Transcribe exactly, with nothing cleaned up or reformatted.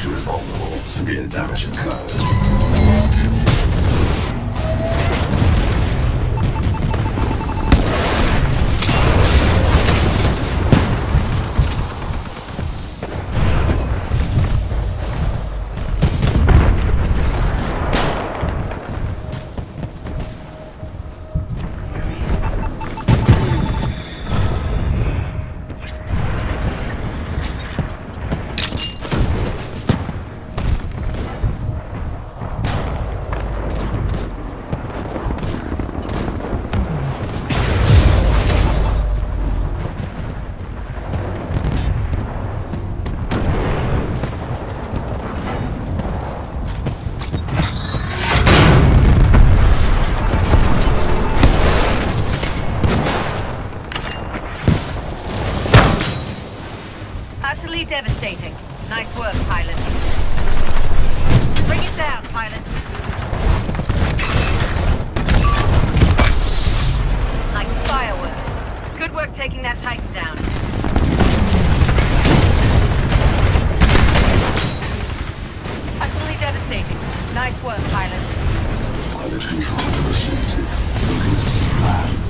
structure is vulnerable. Severe damage occurred. Utterly devastating. Nice work, pilot. Bring it down, pilot. Like fireworks. Good work taking that Titan down. Utterly devastating. Nice work, pilot. Pilot control initiated. Focus plan.